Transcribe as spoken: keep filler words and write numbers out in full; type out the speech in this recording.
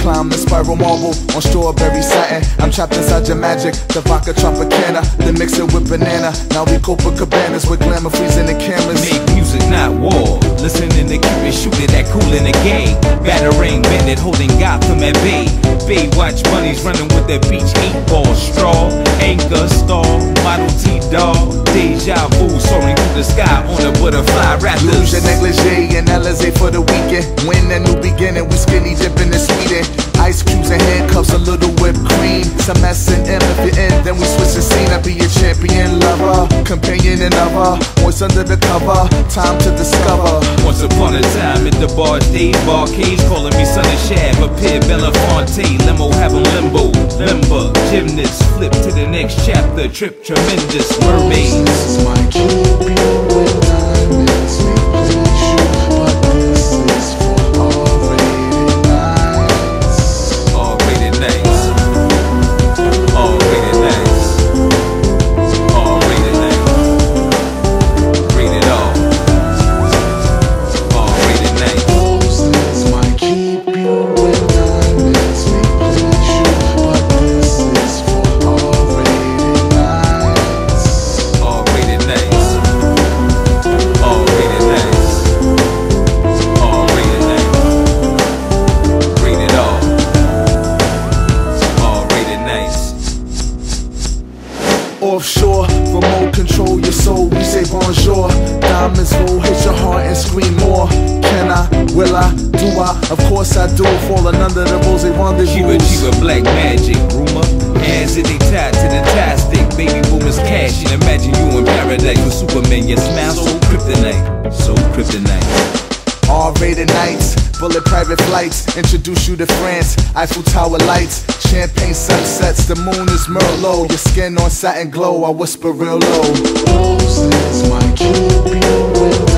climb the spiral marble on strawberry satin. I'm trapped inside your magic, the vodka Tropicana, then mix it with banana. Now we Copacabanas with glamour freezing the cameras. Make music, not war. Listening to Cupid, shoot it at cool in the game. Battering Bennett, holding Gotham at bay. Baywatch bunnies running with their beach eight ball straw. Anchor, star, Model T dog. Deja vu soaring through the sky on a butterfly raptors. Lose your negligee and Alizé for the weekend. Win a new beginning, we skinny dipping in Sweden. Ice cubes and handcuffs, a little whipped cream. Some S and M if you're in, then we switch the scene. I be your champion lover, companion and lover. What's under the cover, time to discover. Once upon a time at the bar days, barcades calling me son of Shab. Appear Belafonte, limo have 'em limbo. Limber, gymnast, flip to the next chapter. Trip tremendous, mermaids. This is my keep you with diamonds, we please you, but this is for R-rated nights. R-rated nights. R-rated nights. R-rated nights. Rated R. R-rated nights. This is my keep you with diamonds, we please you, but this is for R-rated nights. R-rated nights. R-rated nights. R-rated nights. Rated R. R-rated nights. Offshore, remote control your soul, we say bonjour. Diamonds roll, hit your heart and scream more. Can I, will I, do I? Of course I do, falling under the rose rendezvous. Chiba Chiba black magic, rumor. As it they tied to the tie stick, baby boomers cashing. Imagine you in paradise with Superman, your smile so kryptonite, so kryptonite. R-rated nights, bullet private flights, introduce you to France, Eiffel Tower lights, champagne sunsets, the moon is Merlot, your skin on satin glow, I whisper real low. Roses, my keep you with